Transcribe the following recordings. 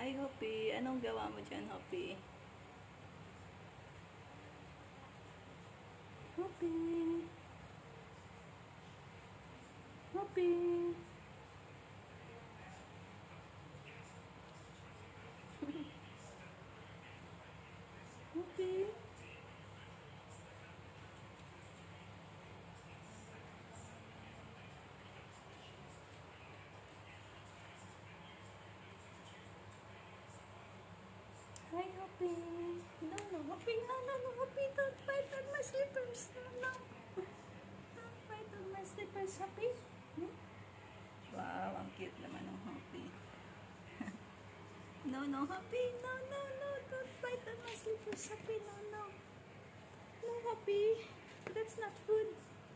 Hi, Hoppy. Anong gawa mo dyan, Hoppy? Hoppy. Hoppy. Hoppy. Hi, Hoppy. No, Hoppy. No, Hoppy. Don't bite on my slippers. No. Don't bite on my slippers, Hoppy. Wow, ang cute naman ng Hoppy. No, Hoppy. No. Don't bite on my slippers, Hoppy. No. No, Hoppy. That's not food.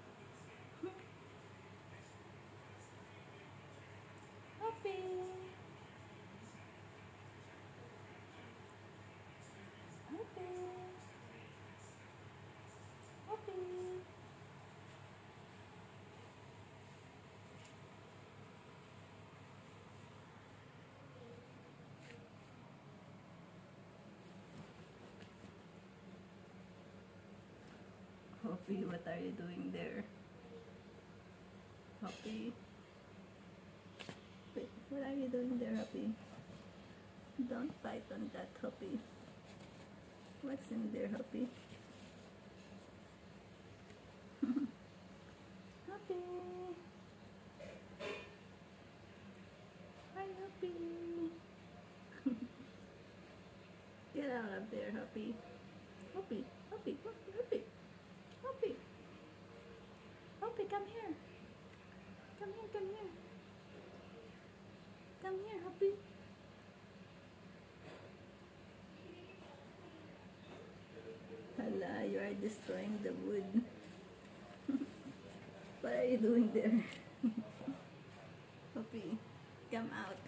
Hoppy. Hoppy. Hoppy. Hoppy, what are you doing there? Hoppy? Wait, what are you doing there, Hoppy? Don't bite on that, Hoppy. What's in there, Hoppy? Hoppy! Hi, Hoppy! Get out of there, Hoppy. Hoppy! Hoppy! Hoppy, come here! Come here! Come here, Hoppy! Hala, you are destroying the wood. What are you doing there? Hoppy, come out.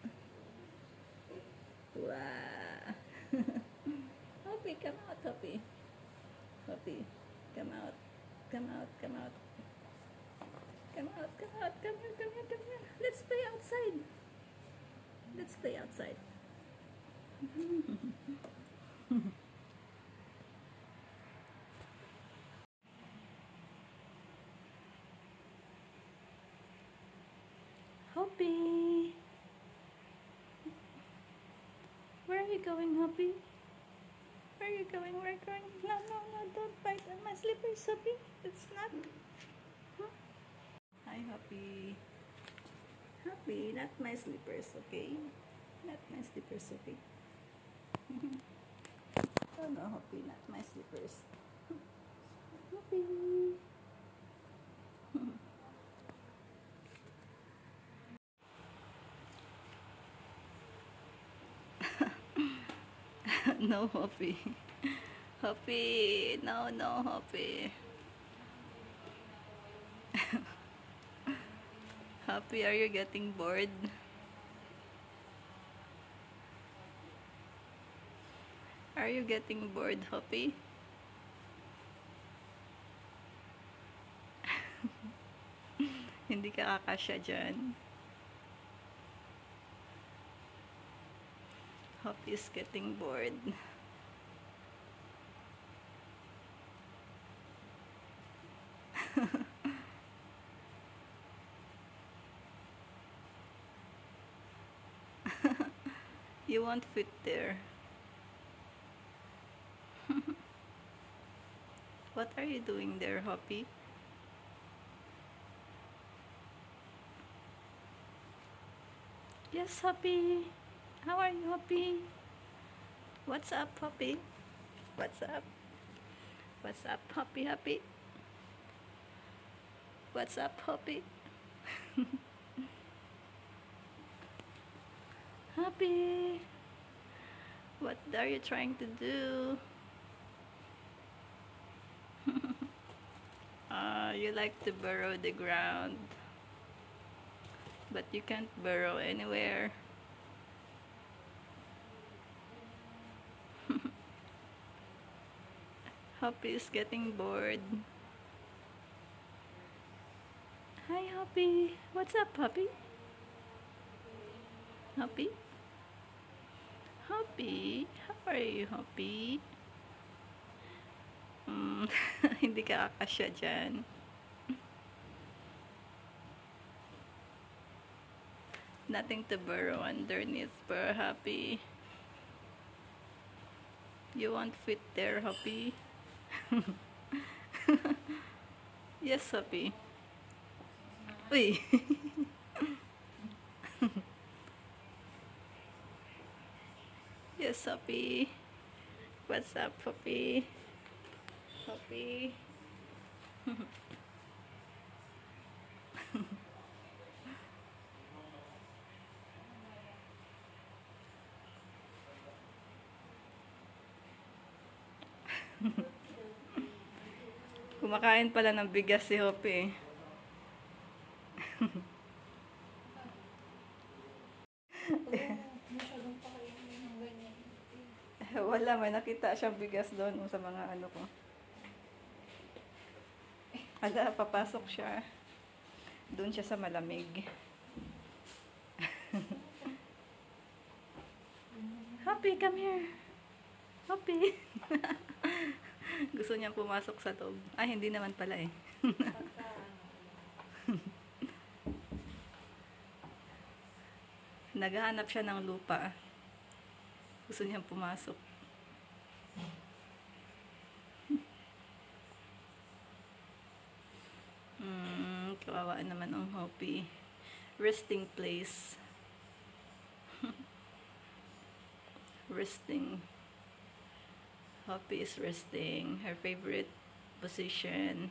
Wow. Hoppy, come out, Hoppy. Hoppy, come out. Come out. Come here. Let's play outside. Hoppy. Where are you going, Hoppy? Where are you going? No, don't bite on my slippers, Hoppy. It's not. Hi, Hoppy. Hoppy, not my slippers, okay? Not my slippers, okay? Oh no, Hoppy, not my slippers. Hoppy. No, Hoppy. Hoppy, no, Hoppy. Hoppy, are you getting bored? Are you getting bored, Hoppy? Hindi ka kakasya dyan. Hoppy is getting bored. You won't fit there. What are you doing there, Hoppy? Yes, Hoppy. How are you, Hoppy? What's up, Hoppy? What's up? What's up, Hoppy? What's up, Hoppy? Hoppy, what are you trying to do? You like to burrow the ground, but you can't burrow anywhere. Hoppy is getting bored. Hi, Hoppy. What's up, Hoppy? Hoppy? Hoppy, how are you, Hoppy? Hindi ka kakasya dyan. Nothing to burrow underneath for Hoppy. You won't fit there, Hoppy. Yes, Hoppy. Uy. Yes, Hoppy. What's up, Hoppy? Hoppy. Kumakain pala ng bigas si Hoppy. Wala, may nakita siyang bigas doon sa mga ano ko. Ala, papasok siya. Doon siya sa malamig. Hoppy, come here. Hoppy. Gusto niyang pumasok sa loob. Ay, hindi naman pala eh. Naghahanap siya ng lupa. Gusto niyang pumasok. Kawawa naman ang Hoppy. Resting place. Resting. Hoppy is resting. Her favorite position.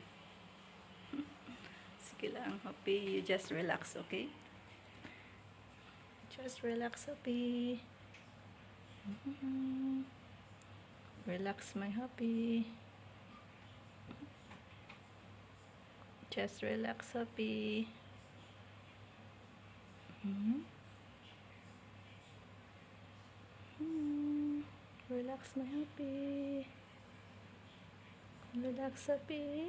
Sige lang, Hoppy. You just relax, okay? Just relax, Hoppy. Relax, my Hoppy. Just relax, Hoppy. Relax, my Hoppy. Relax, Hoppy.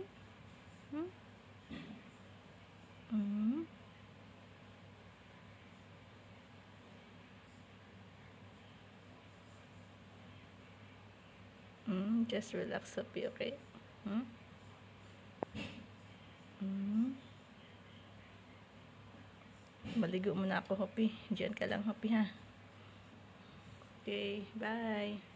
Just relax, Hoppy, okay? Maligo muna ako, Hoppy. Diyan ka lang, Hoppy, ha? Okay, bye.